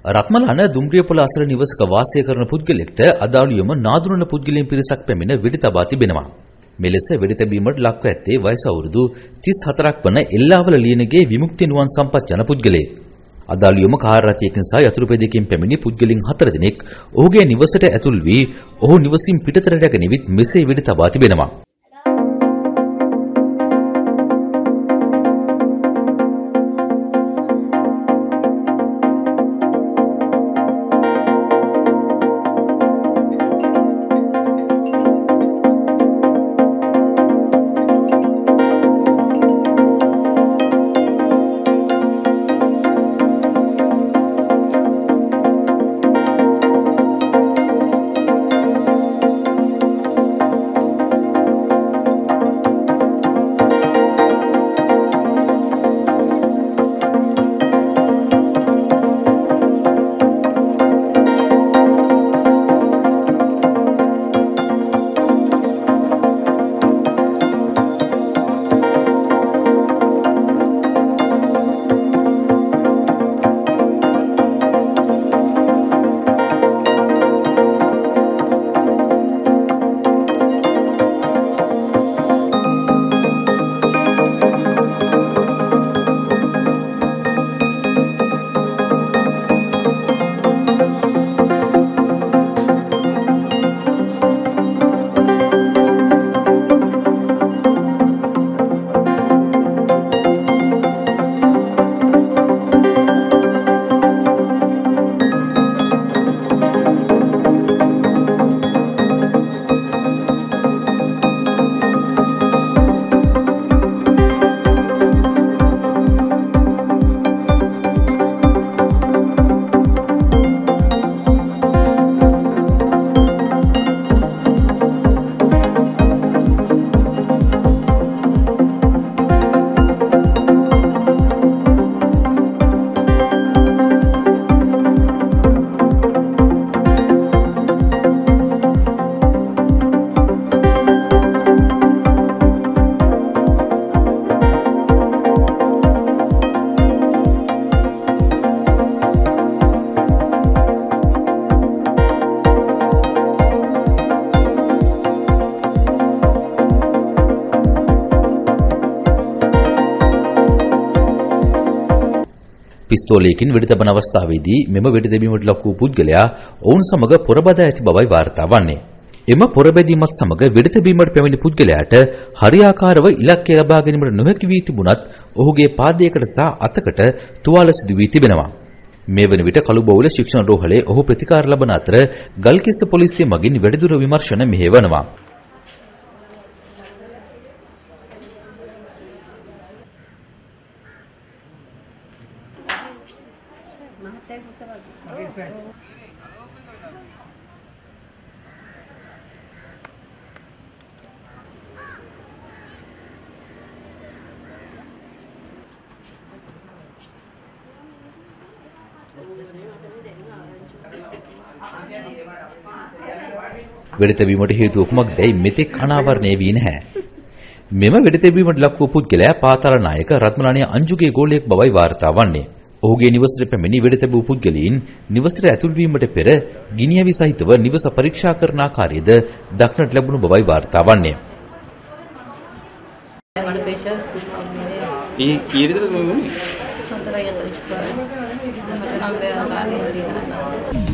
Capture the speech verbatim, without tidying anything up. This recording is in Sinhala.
රත්මලාන දුම්රියපොළ අසල නිවසක වාසය කරන පුද්ගලෙක්ට අදාළියම නාදුරන පුද්ගලයන් පිරිසක් පැමිණ වෙඩි තබා තිබෙනවා. මෙලෙස වෙඩි තැබීමට ලක්ව ඇත්තේ වයස අවුරුදු තිස් හතරක් වන එල්ලාවල ලියනගේ විමුක්ති නුවන් සම්පත් යන පුද්ගලයෙක්. අදාළියම කාර් රථයකින් සහ යතුරු පෙදයකින් පැමිණි පුද්ගලයන් හතර දෙනෙක් ඔහුගේ නිවසට ඇතුල් වී ඔහු නිවසින් පිටතට රැගෙනවිත් මෙසේ වෙඩි තබා තිබෙනවා. පිස්තෝලයකින් වෙඩි තබන අවස්ථාවේදී මෙම වෙඩි තැබීමට ලක් වූ පුද්ගලයා ඔවුන් සමග පොරබදා ඇති බවයි වාර්තා වන්නේ. එම පොරබැදීමත් සමග වෙඩි තැබීමට පැමිණි පුද්ගලයාට හරියාකාරව ඉලක්කය ලබා ගැනීමට නොහැකි වී තිබුණත් ඔහුගේ පාදයකට සහ අතකට තුවාල සිදු වී තිබෙනවා. මේ වන විට කළුබෝවිල ශික්ෂණ රෝහලේ ඔහු ප්‍රතිකාර ලබන අතර ගල්කිස්ස පොලිසිය මගින් වැඩිදුර විමර්ශන මෙහෙයවනවා. වෙඩි තැබීමට හේතුව කුමක්දයි මෙතෙක් අනාවරණය වී නැහැ. මෙම වෙඩි තැබීමට ලක් වූ පුද්ගලයා පාතාල නායක රත්මලානිය අංජුගේ ගෝලයෙක් බවයි වාර්තා වන්නේ. ඔහුගේ නිවසට පැමිණි වෙඩි තැබූ පුද්ගලයන් නිවසට ඇතුල් වීමට පෙර ගිනියවි සහිතව නිවස පරීක්ෂා කරන ආකාරයද දක්නට ලැබුණු බවයි වාර්තා වන්නේ. ඒ කීයටද මේ වුනේ?